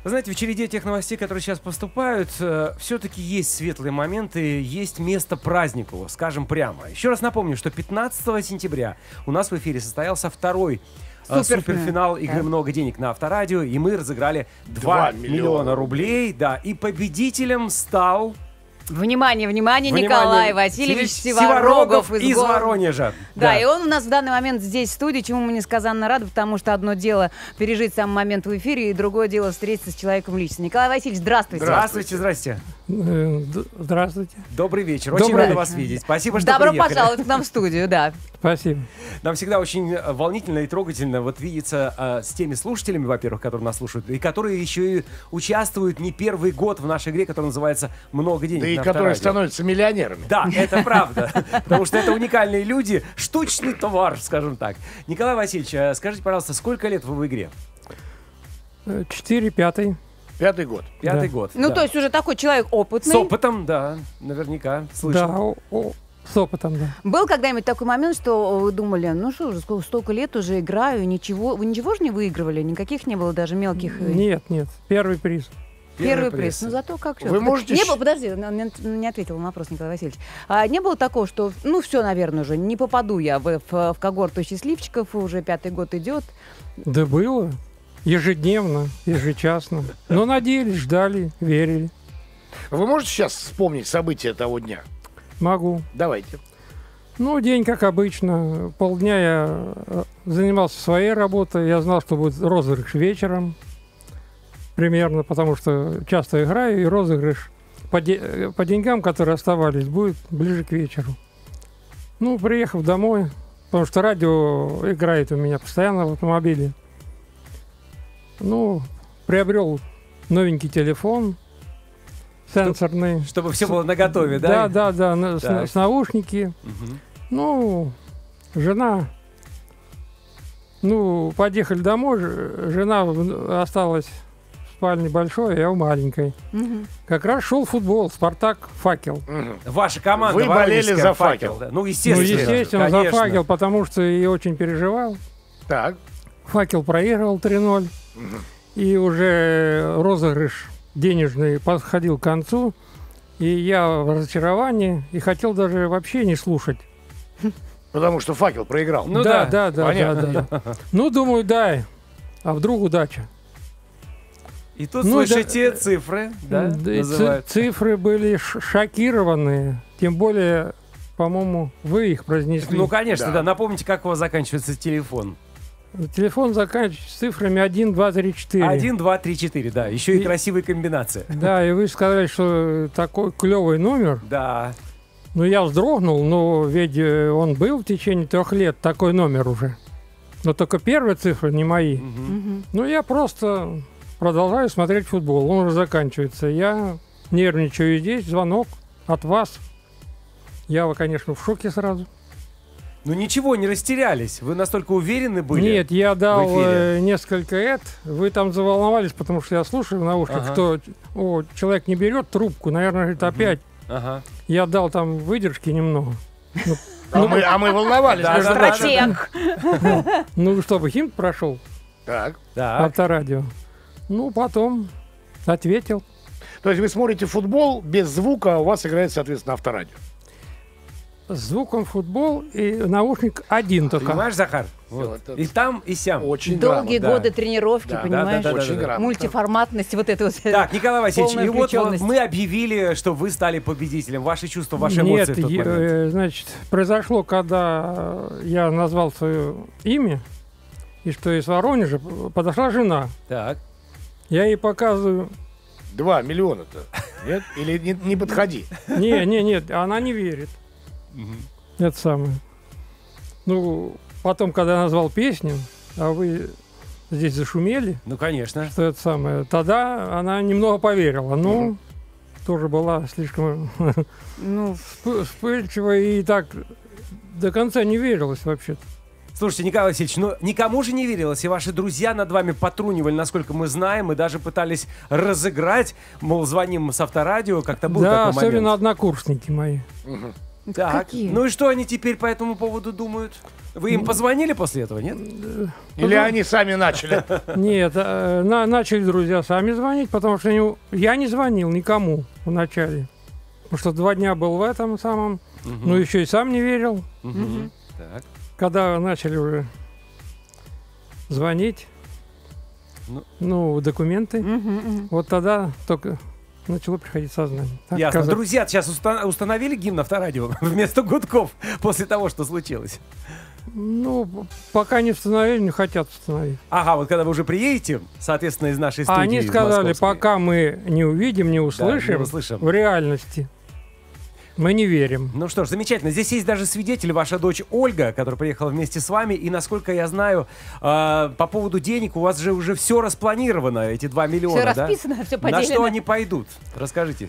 Вы знаете, в череде тех новостей, которые сейчас поступают, все-таки есть светлые моменты, есть место празднику, скажем прямо. Еще раз напомню, что 15 сентября у нас в эфире состоялся второй суперфинал игры «Много денег» на Авторадио, и мы разыграли 2 миллиона рублей, да, и победителем стал... Внимание, внимание, Николай Васильевич Сиворогов из Воронежа. Да, и он у нас в данный момент здесь в студии, чему мы несказанно рады, потому что одно дело пережить сам момент в эфире, и другое дело встретиться с человеком лично. Николай Васильевич, здравствуйте. Здравствуйте, здрасте. Здравствуйте. Добрый вечер. Очень рада вас видеть. Спасибо, что Добро приехали. пожаловать к нам в студию, да. Спасибо. Нам всегда очень волнительно и трогательно вот видеться с теми слушателями, во-первых, которые нас слушают, и которые еще и участвуют не первый год в нашей игре, которая называется «Много денег». Да и которые становятся миллионерами. Да, это правда. Потому что это уникальные люди, штучный товар, скажем так. Николай Васильевич, скажите, пожалуйста, сколько лет вы в игре? 4, 5. Пятый год. Пятый год. Ну, да. то есть уже такой человек опытный. С опытом, да, наверняка слышал. Да, с опытом, да. Был когда-нибудь такой момент, что вы думали, ну что же, столько лет уже играю, ничего, вы ничего же не выигрывали? Никаких не было даже мелких? Нет, первый приз. Первый приз. Ну зато как все. Вы можете... Не было, подожди, не ответил на вопрос Николай Васильевич. Не было такого, что, ну все, наверное, уже не попаду я в когорту счастливчиков, уже 5-й год идет. Да было. Ежедневно, ежечасно. Но надеялись, ждали, верили. Вы можете сейчас вспомнить события того дня? Могу. Давайте. Ну, день, как обычно. Полдня я занимался своей работой. Я знал, что будет розыгрыш вечером. Примерно, потому что часто играю, и розыгрыш по деньгам, которые оставались, будет ближе к вечеру. Ну, приехав домой, потому что радио играет у меня постоянно в автомобиле. Ну, приобрел новенький телефон, сенсорный. Чтобы все было наготове, да? Да, с наушники. Угу. Ну, жена... Ну, подъехали домой, жена осталась в спальне большой, а я в маленькой. Угу. Как раз шел футбол, «Спартак», «Факел». Ваша команда. Вы болели за «Факел». Да. Ну, естественно. Ну, естественно, за «Факел», потому что я очень переживал. Так. «Факел» проигрывал 3-0. И уже розыгрыш денежный подходил к концу. И я в разочаровании и хотел даже вообще не слушать. Потому что «Факел» проиграл. Ну да. Понятно. Ну, думаю, дай. А вдруг удача. И тут слышите цифры, да, называются. Цифры были шокированные. Тем более, по-моему, вы их произнесли. Ну, конечно, да. Напомните, как у вас заканчивается телефон. Телефон заканчивается цифрами 1, 2, 3, 4. 1, 2, 3, 4, да. Еще и красивая комбинация. Да, и вы сказали, что такой клевый номер. Да. Ну, я вздрогнул, но ведь он был в течение 3 лет, такой номер уже. Но только первые цифры не мои. Угу. Ну, я просто продолжаю смотреть футбол. Он уже заканчивается. Я нервничаю здесь. Звонок от вас. Я, конечно, в шоке сразу. Ну ничего, не растерялись. Вы настолько уверены были? Нет, я дал несколько Вы там заволновались, потому что я слушаю в наушниках, что человек не берет трубку, наверное, говорит, опять. Ага. Я дал там выдержки немного. А мы волновались. Стратег. Ну, чтобы химн прошел. Так. Авторадио. Ну, потом ответил. То есть вы смотрите футбол без звука, а у вас играет, соответственно, Авторадио. С звуком футбол и наушник один только. Понимаешь, Захар? Вот. И там, и сям. Очень Долгие грамотно. годы тренировки, Да, понимаешь? Очень грамотно. Мультиформатность, вот это вот. Так, Николай Васильевич, полная и вот включенность. мы объявили, что вы стали победителем. Ваши чувства, ваши эмоции в тот момент. Значит, произошло, когда я назвал свое имя, и что из Воронежа подошла жена. Так. Я ей показываю... 2 миллиона-то. Нет? Или не подходи? Нет, она не верит. Это самое. Ну, потом, когда я назвал песню, а вы здесь зашумели, Ну, конечно. что это самое, тогда она немного поверила. Ну, тоже была слишком вспыльчива и так до конца не верилась вообще-то. Слушайте, Николай Васильевич, ну никому же не верилось, и ваши друзья над вами потрунивали, насколько мы знаем, и даже пытались разыграть, мол, звоним с Авторадио, как-то был Да, такой особенно момент. однокурсники мои. Так, Какие? ну и что они теперь по этому поводу думают? Вы им позвонили после этого, нет? Или они сами начали? Нет, начали друзья сами звонить, потому что я не звонил никому вначале. Потому что 2 дня был в этом самом, ну еще и сам не верил. Так. Когда начали уже звонить, ну, документы, вот тогда только начало приходить сознание. Так Ясно. сказать. Друзья, сейчас установили гимн Авторадио вместо гудков после того, что случилось? Ну, пока не установили, не хотят установить. Ага, вот когда вы уже приедете, соответственно, из нашей студии. Они сказали, московской. пока мы не увидим, не услышим, услышим. в реальности, мы не верим. Ну что ж, замечательно. Здесь есть даже свидетель, ваша дочь Ольга, которая приехала вместе с вами. И, насколько я знаю, по поводу денег у вас же уже все распланировано, эти 2 миллиона, Все да? расписано, все На поделено. что они пойдут? Расскажите.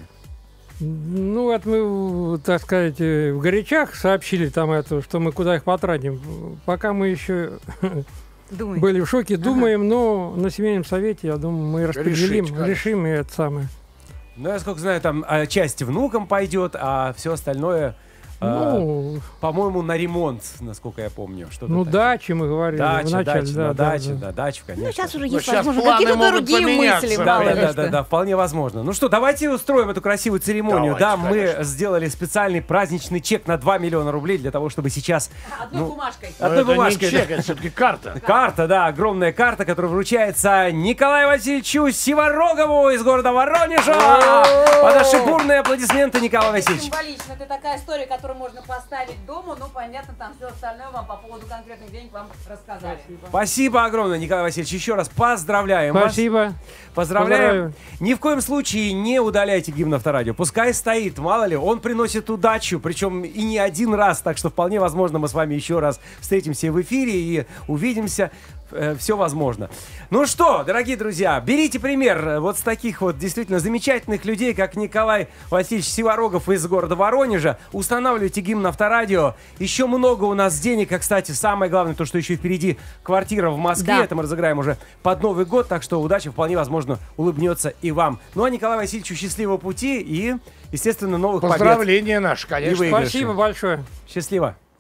Ну, это мы, так сказать, в горячах сообщили там это, что мы куда их потратим. Пока мы еще Думаете? были в шоке, думаем, но на семейном совете, я думаю, мы распределим, конечно. решим и это самое. Ну, я сколько знаю, там часть внукам пойдет, а все остальное, Ну, по-моему, на ремонт, насколько я помню. Что-то ну такое. дачи мы говорили Дача, вначале. дача, да, на да, даче, да. на дачу, конечно. Ну, сейчас уже Но есть, сейчас возможно, планы какие-то могут другие поменяться. мысли. Да, мало ли да, что. да, да, вполне возможно. Ну что, давайте устроим эту красивую церемонию. Давайте, Да, конечно. мы сделали специальный праздничный чек на 2 миллиона рублей для того, чтобы сейчас... Одной бумажкой. Но Одной это бумажкой. не чек, это все-таки карта. Карта, да, огромная карта, которая вручается Николаю Васильевичу Сиворогову из города Воронежа. Под наши бурные аплодисменты, Николай Васильевич. Символично. Это такая история, которую можно поставить дома. Ну, понятно, там все остальное вам по поводу конкретных денег вам рассказали. Спасибо огромное, Николай Васильевич. Еще раз поздравляем вас. Спасибо. Поздравляем. Поздравляю. Ни в коем случае не удаляйте гимн Авторадио. Пускай стоит, мало ли, он приносит удачу, причем и не один раз, так что вполне возможно мы с вами еще раз встретимся в эфире и увидимся. Все возможно. Ну что, дорогие друзья, берите пример вот с таких вот действительно замечательных людей, как Николай Васильевич Сиворогов из города Воронежа. Устанавливайте гимн Авторадио. Еще много у нас денег, а, кстати, самое главное, то, что еще впереди квартира в Москве. Да. Это мы разыграем уже под Новый год, так что удача вполне возможно улыбнется и вам. Ну а Николаю Васильевичу счастливого пути и, естественно, новых побед. Поздравления наши, И конечно. выигрышей. Спасибо большое. Счастливо.